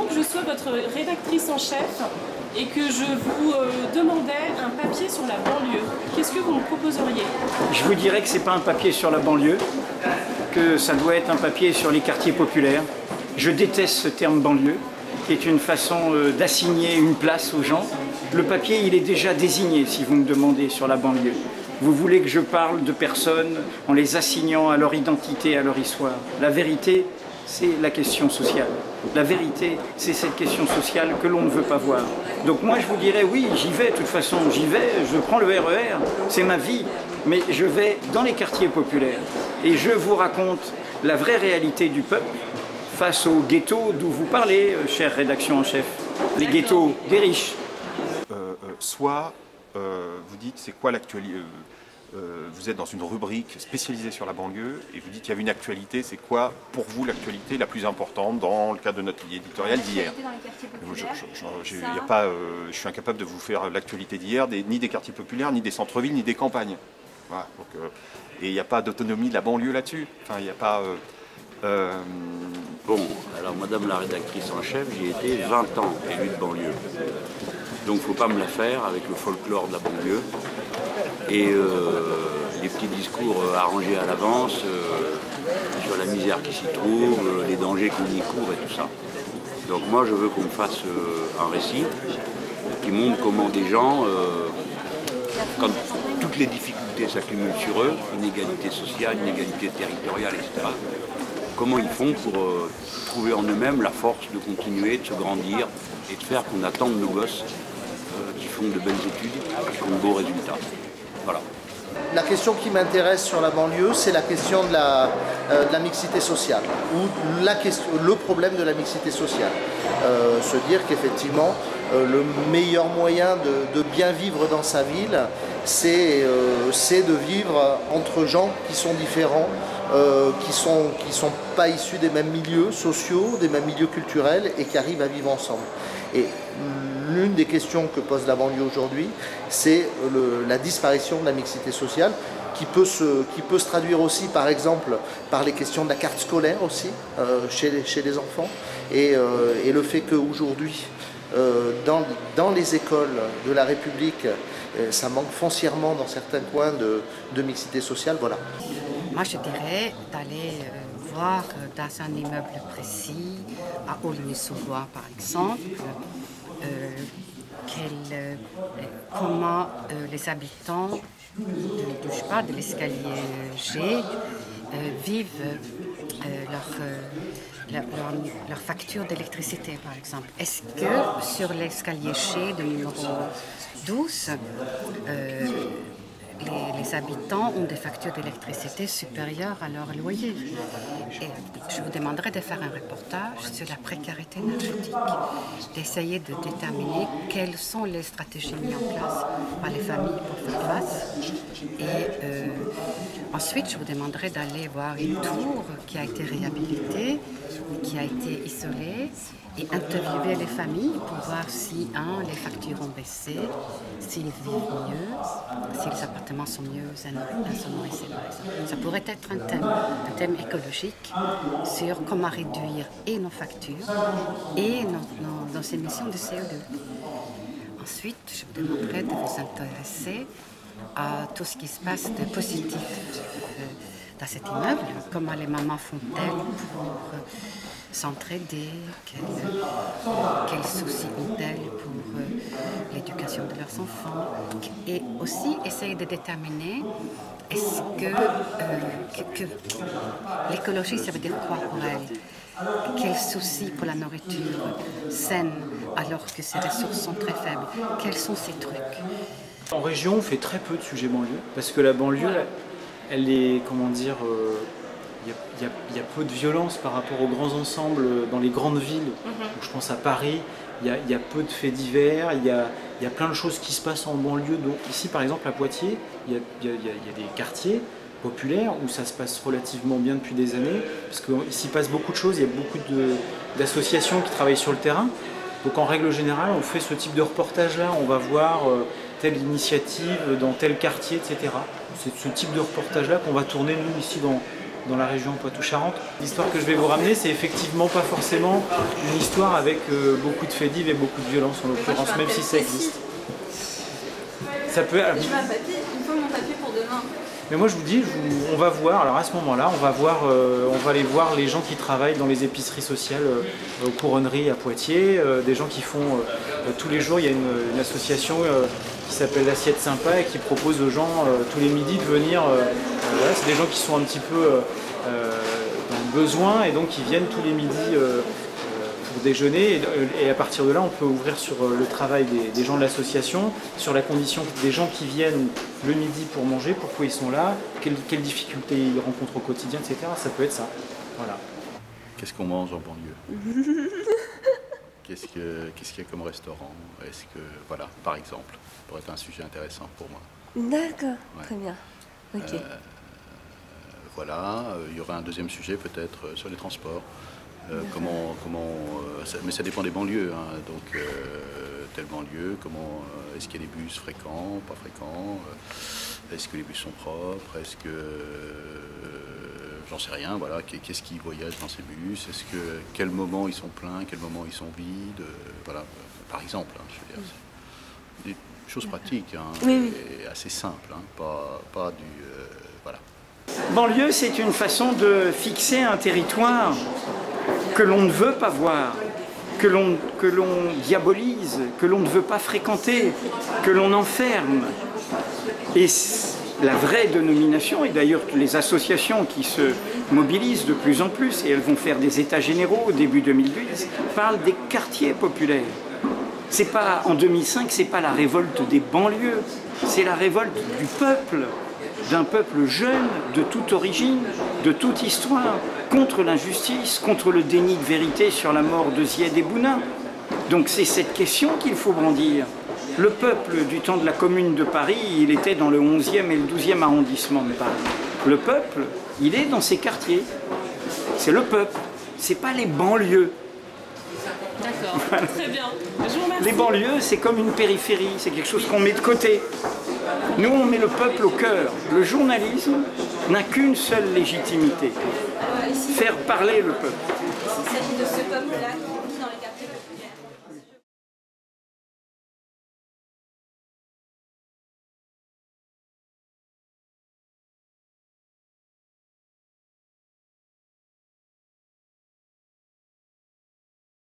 Imaginons que je sois votre rédactrice en chef et que je vous demandais un papier sur la banlieue. Qu'est-ce que vous me proposeriez? Je vous dirais que ce n'est pas un papier sur la banlieue, que ça doit être un papier sur les quartiers populaires. Je déteste ce terme banlieue, qui est une façon d'assigner une place aux gens. Le papier, il est déjà désigné, si vous me demandez, sur la banlieue. Vous voulez que je parle de personnes en les assignant à leur identité, à leur histoire. La vérité, c'est la question sociale. La vérité, c'est cette question sociale que l'on ne veut pas voir. Donc moi, je vous dirais, oui, j'y vais, de toute façon, j'y vais, je prends le RER, c'est ma vie, mais je vais dans les quartiers populaires et je vous raconte la vraie réalité du peuple face aux ghettos d'où vous parlez, chère rédaction en chef, les ghettos des riches. Soit vous dites c'est quoi l'actualité, vous êtes dans une rubrique spécialisée sur la banlieue et vous dites qu'il y a une actualité, c'est quoi pour vous l'actualité la plus importante dans le cadre de notre éditorial d'hier? Je suis incapable de vous faire l'actualité d'hier, ni des quartiers populaires, ni des centres-villes, ni des campagnes. Voilà, donc, et il n'y a pas d'autonomie de la banlieue là-dessus. Enfin, il n'y a pas... Bon, alors madame la rédactrice en chef, j'y ai été 20 ans élu de banlieue. Donc il ne faut pas me la faire avec le folklore de la banlieue et les petits discours arrangés à l'avance sur la misère qui s'y trouve, les dangers qu'on y court et tout ça. Donc moi je veux qu'on me fasse un récit qui montre comment des gens, quand toutes les difficultés s'accumulent sur eux, inégalité sociale, inégalité territoriale, etc., comment ils font pour trouver en eux-mêmes la force de continuer, de se grandir et de faire qu'on attende nos gosses qui font de belles études, qui font de beaux résultats. Voilà. La question qui m'intéresse sur la banlieue, c'est la question de la mixité sociale, ou le problème de la mixité sociale. Se dire qu'effectivement, le meilleur moyen de bien vivre dans sa ville, c'est de vivre entre gens qui sont différents, qui sont pas issus des mêmes milieux sociaux, des mêmes milieux culturels et qui arrivent à vivre ensemble. Et l'une des questions que pose la banlieue aujourd'hui, c'est la disparition de la mixité sociale qui peut se traduire aussi par exemple par les questions de la carte scolaire aussi chez les enfants et le fait qu'aujourd'hui dans les écoles de la République, ça manque foncièrement dans certains coins de mixité sociale. Voilà. Moi, je dirais d'aller voir dans un immeuble précis, à Aulnay-sous-Bois par exemple, comment les habitants de l'escalier G vivent leur facture d'électricité, par exemple. Est-ce que sur l'escalier G de numéro 12, les habitants ont des factures d'électricité supérieures à leur loyer? Et je vous demanderai de faire un reportage sur la précarité énergétique, d'essayer de déterminer quelles sont les stratégies mises en place par les familles pour faire face. Et ensuite, je vous demanderai d'aller voir une tour qui a été réhabilitée, qui a été isolée, et interviewer les familles pour voir si, les factures ont baissé, s'ils vivent mieux, si les appartements sont mieux insonorisés, par exemple. Ça pourrait être un thème écologique sur comment réduire et nos factures et nos émissions de CO2. Ensuite, je vous demanderai de vous intéresser à tout ce qui se passe de positif dans cet immeuble, comment les mamans font-elles pour s'entraider, quels soucis ont-elles pour l'éducation de leurs enfants, et aussi essayer de déterminer est-ce que l'écologie, ça veut dire quoi pour elles? Quels soucis pour la nourriture saine alors que ces ressources sont très faibles? Quels sont ces trucs? En région, on fait très peu de sujets banlieue, parce que la banlieue, elle est, comment dire, il y a peu de violence par rapport aux grands ensembles dans les grandes villes. Je pense à Paris, il y a peu de faits divers, il y a plein de choses qui se passent en banlieue. Donc ici, par exemple, à Poitiers, il y a des quartiers populaires où ça se passe relativement bien depuis des années, parce qu'il s'y passe beaucoup de choses, il y a beaucoup d'associations qui travaillent sur le terrain. Donc en règle générale, on fait ce type de reportage-là, on va voir telle initiative dans tel quartier, etc. C'est ce type de reportage-là qu'on va tourner nous ici dans la région Poitou-Charentes. L'histoire que je vais vous ramener, c'est effectivement pas forcément une histoire avec beaucoup de faits divers et beaucoup de violence en l'occurrence, même si ça existe. Ça peut... Je veux un papier, il me faut mon papier pour demain. Mais moi je vous dis, on va voir, alors à ce moment-là, on va aller voir les gens qui travaillent dans les épiceries sociales aux Couronneries à Poitiers, des gens qui font tous les jours, il y a une association qui s'appelle l'Assiette Sympa et qui propose aux gens tous les midis de venir, voilà, c'est des gens qui sont un petit peu dans le besoin et donc qui viennent tous les midis pour déjeuner et à partir de là on peut ouvrir sur le travail des gens de l'association, sur la condition des gens qui viennent le midi pour manger, pourquoi ils sont là, quelles difficultés ils rencontrent au quotidien, etc. Ça peut être ça. Voilà. Qu'est-ce qu'on mange en banlieue? Qu'est-ce qu'il y a comme restaurant? Est-ce que, voilà, par exemple, ça pourrait être un sujet intéressant pour moi. D'accord, ouais. Très bien. Ok. Voilà, il y aura un deuxième sujet peut-être sur les transports. Mais ça dépend des banlieues, hein. Donc telle banlieue, est-ce qu'il y a des bus fréquents, pas fréquents, est-ce que les bus sont propres, est-ce que j'en sais rien, voilà, qu'est-ce qui voyage dans ces bus, quel moment ils sont pleins, quel moment ils sont vides, voilà, par exemple, hein, je veux dire, c'est des choses pratiques, hein, oui. Et assez simples, hein, pas du, voilà. Banlieue, c'est une façon de fixer un territoire que l'on ne veut pas voir, que l'on diabolise, que l'on ne veut pas fréquenter, que l'on enferme. Et la vraie dénomination, et d'ailleurs les associations qui se mobilisent de plus en plus, et elles vont faire des états généraux au début 2010, parlent des quartiers populaires. C'est pas, en 2005, c'est pas la révolte des banlieues, c'est la révolte du peuple, d'un peuple jeune, de toute origine, de toute histoire, contre l'injustice, contre le déni de vérité sur la mort de Zied et Bouna. Donc c'est cette question qu'il faut brandir. Le peuple du temps de la Commune de Paris, il était dans le 11e et le 12e arrondissement de Paris. Le peuple, il est dans ces quartiers. C'est le peuple, c'est pas les banlieues. D'accord, voilà. Très bien. Je vous remercie. Les banlieues, c'est comme une périphérie, c'est quelque chose qu'on met de côté. Nous, on met le peuple au cœur. Le journalisme n'a qu'une seule légitimité, faire parler le peuple. Il s'agit de ce peuple-là.